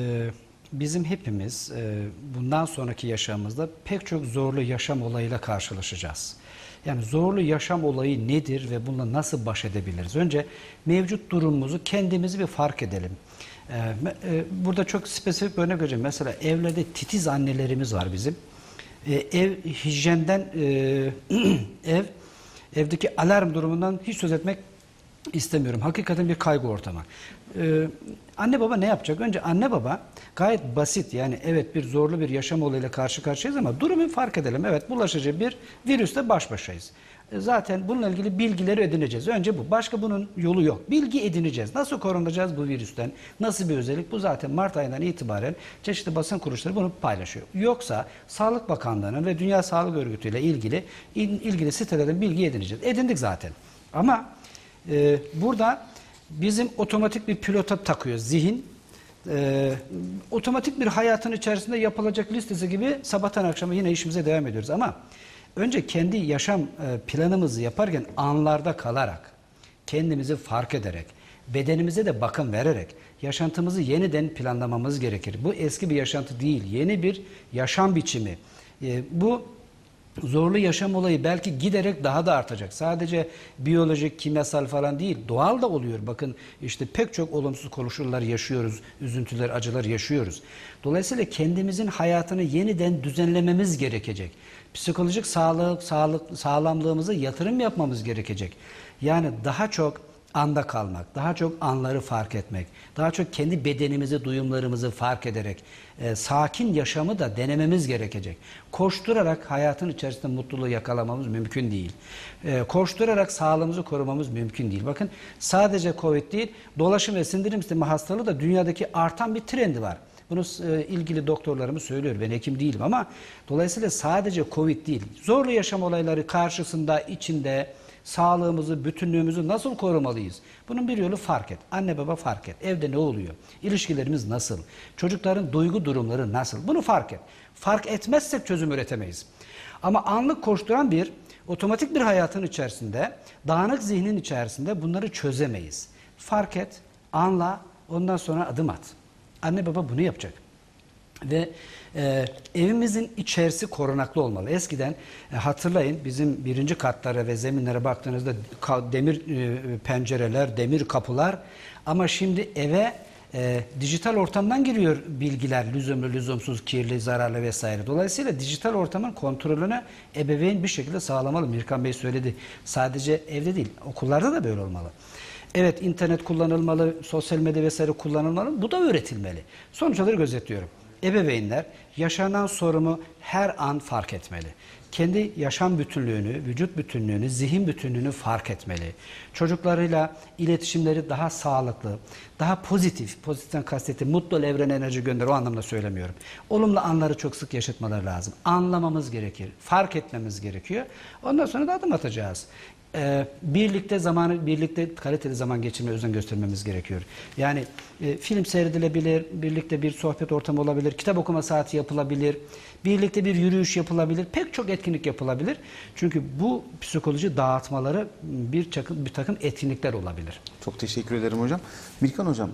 bizim hepimiz bundan sonraki yaşamımızda pek çok zorlu yaşam olayıyla karşılaşacağız. Yani zorlu yaşam olayı nedir ve bununla nasıl baş edebiliriz? Önce mevcut durumumuzu kendimizi bir fark edelim. Burada çok spesifik bir örnek vereceğim. Mesela evlerde titiz annelerimiz var bizim. Ev hijyenden evdeki alarm durumundan hiç söz etmek istemiyorum. Hakikaten bir kaygı ortamı. Anne baba ne yapacak? Önce anne baba gayet basit yani evet bir zorlu bir yaşam olayıyla karşı karşıyayız ama durumu fark edelim. Evet bulaşıcı bir virüsle baş başayız. Zaten bununla ilgili bilgileri edineceğiz. Önce bu. Başka bunun yolu yok. Bilgi edineceğiz. Nasıl korunacağız bu virüsten? Nasıl bir özellik? Bu zaten Mart ayından itibaren çeşitli basın kuruluşları bunu paylaşıyor. Yoksa Sağlık Bakanlığı'nın ve Dünya Sağlık Örgütü ile ilgili sitelerden bilgi edineceğiz. Edindik zaten. Ama burada bizim otomatik bir pilota takıyor zihin. Otomatik bir hayatın içerisinde yapılacak listesi gibi sabahtan akşama yine işimize devam ediyoruz. Ama önce kendi yaşam planımızı yaparken anlarda kalarak, kendimizi fark ederek, bedenimize de bakım vererek yaşantımızı yeniden planlamamız gerekir. Bu eski bir yaşantı değil, yeni bir yaşam biçimi. Bu zorlu yaşam olayı belki giderek daha da artacak. Sadece biyolojik, kimyasal falan değil, doğal da oluyor. Bakın işte pek çok olumsuz koşullar yaşıyoruz, üzüntüler, acılar yaşıyoruz. Dolayısıyla kendimizin hayatını yeniden düzenlememiz gerekecek. Psikolojik sağlamlığımıza yatırım yapmamız gerekecek. Yani daha çok anda kalmak, daha çok anları fark etmek, daha çok kendi bedenimizi, duyumlarımızı fark ederek sakin yaşamı da denememiz gerekecek. Koşturarak hayatın içerisinde mutluluğu yakalamamız mümkün değil. Koşturarak sağlığımızı korumamız mümkün değil. Bakın sadece Covid değil, dolaşım ve sindirim sistemi hastalığı da dünyadaki artan bir trendi var. Bunu ilgili doktorlarımız söylüyor. Ben hekim değilim ama dolayısıyla sadece Covid değil. Zorlu yaşam olayları karşısında, içinde sağlığımızı, bütünlüğümüzü nasıl korumalıyız? Bunun bir yolu fark et. Anne baba fark et. Evde ne oluyor? İlişkilerimiz nasıl? Çocukların duygu durumları nasıl? Bunu fark et. Fark etmezsek çözüm üretemeyiz. Ama anlık koşturan bir, otomatik bir hayatın içerisinde, dağınık zihnin içerisinde bunları çözemeyiz. Fark et, anla, ondan sonra adım at. Anne baba bunu yapacak. Ve evimizin içerisi korunaklı olmalı. Eskiden hatırlayın bizim birinci katlara ve zeminlere baktığınızda demir pencereler, demir kapılar ama şimdi eve dijital ortamdan giriyor bilgiler, lüzumlu, lüzumsuz, kirli, zararlı vesaire. Dolayısıyla dijital ortamın kontrolünü ebeveyn bir şekilde sağlamalı. Mirkan Bey söyledi. Sadece evde değil, okullarda da böyle olmalı. Evet internet kullanılmalı, sosyal medya vesaire kullanılmalı. Bu da öğretilmeli. Sonuç olarak özetliyorum. ebeveynler yaşanan sorunu her an fark etmeli. Kendi yaşam bütünlüğünü, vücut bütünlüğünü, zihin bütünlüğünü fark etmeli. Çocuklarıyla iletişimleri daha sağlıklı, daha pozitif, pozitiften kastettiğim mutlu evrene enerji gönder, o anlamda söylemiyorum. Olumlu anları çok sık yaşatmaları lazım. Anlamamız gerekir, fark etmemiz gerekiyor. Ondan sonra da adım atacağız. Birlikte kaliteli zaman geçirmeye özen göstermemiz gerekiyor. Yani film seyredilebilir, birlikte bir sohbet ortamı olabilir, kitap okuma saati yapılabilir, birlikte bir yürüyüş yapılabilir, pek çok etkinlik yapılabilir. Çünkü bu psikoloji dağıtmaları bir takım etkinlikler olabilir. Çok teşekkür ederim hocam. Mirkan hocam,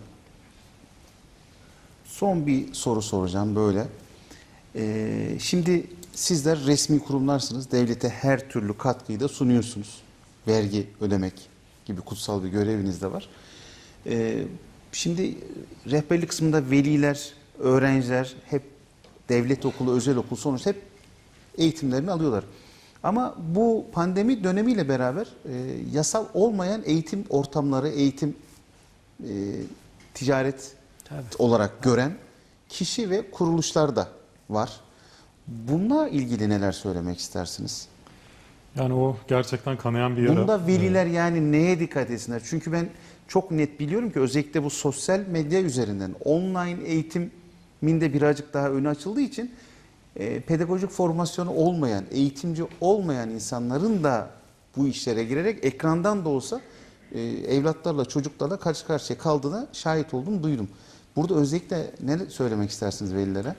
son bir soru soracağım böyle. Şimdi sizler resmi kurumlarsınız, devlete her türlü katkıyı da sunuyorsunuz. Vergi ödemek gibi kutsal bir göreviniz de var. Şimdi rehberlik kısmında veliler, öğrenciler hep devlet okulu, özel okul sonuçta hep eğitimlerini alıyorlar. Ama bu pandemi dönemiyle beraber yasal olmayan eğitim ortamları, eğitim ticaret olarak gören kişi ve kuruluşlar da var. Bununla ilgili neler söylemek istersiniz? Yani o gerçekten kanayan bir yara. Bunda veliler yani neye dikkat etsinler? Çünkü ben çok net biliyorum ki özellikle bu sosyal medya üzerinden online eğitiminde birazcık daha önü açıldığı için pedagojik formasyonu olmayan, eğitimci olmayan insanların da bu işlere girerek ekrandan da olsa evlatlarla, çocuklarla karşı karşıya kaldığına şahit oldum, duydum. Burada özellikle ne söylemek istersiniz velilere?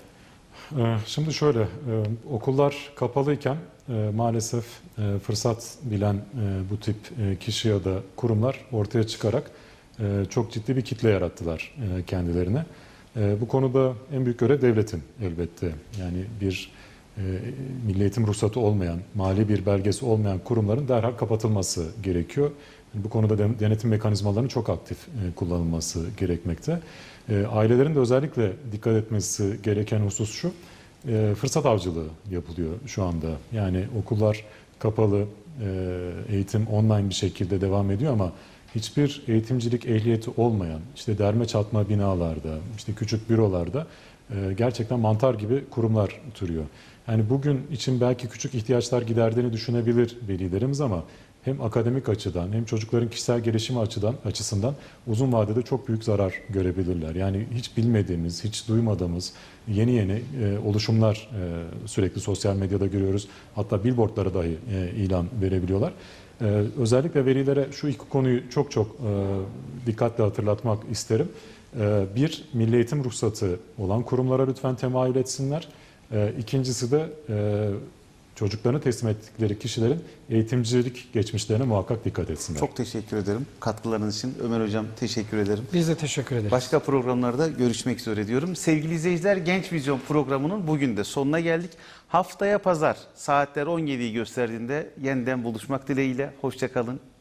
Şimdi şöyle, okullar kapalıyken maalesef fırsat bilen bu tip kişi ya da kurumlar ortaya çıkarak çok ciddi bir kitle yarattılar kendilerine. Bu konuda en büyük görev devletin elbette. Yani bir milli eğitim ruhsatı olmayan, mali bir belgesi olmayan kurumların derhal kapatılması gerekiyor. Bu konuda denetim mekanizmalarının çok aktif kullanılması gerekmekte. Ailelerin de özellikle dikkat etmesi gereken husus şu, fırsat avcılığı yapılıyor şu anda. Yani okullar kapalı, eğitim online bir şekilde devam ediyor ama hiçbir eğitimcilik ehliyeti olmayan, işte derme çatma binalarda, işte küçük bürolarda gerçekten mantar gibi kurumlar türüyor. Yani bugün için belki küçük ihtiyaçlar giderdiğini düşünebilir velilerimiz ama hem akademik açıdan hem çocukların kişisel gelişimi açısından uzun vadede çok büyük zarar görebilirler. Yani hiç bilmediğimiz, hiç duymadığımız yeni oluşumlar sürekli sosyal medyada görüyoruz. Hatta billboardlara dahi ilan verebiliyorlar. Özellikle velilere şu iki konuyu çok dikkatle hatırlatmak isterim. Bir, milli eğitim ruhsatı olan kurumlara lütfen temayül etsinler. İkincisi de çocuklarını teslim ettikleri kişilerin eğitimcilik geçmişlerine muhakkak dikkat etsinler. Çok teşekkür ederim katkılarınız için. Ömer Hocam teşekkür ederim. Biz de teşekkür ederiz. Başka programlarda görüşmek üzere diyorum. Sevgili izleyiciler, Genç Vizyon programının bugün de sonuna geldik. Haftaya pazar saatler 17'yi gösterdiğinde yeniden buluşmak dileğiyle. Hoşça kalın.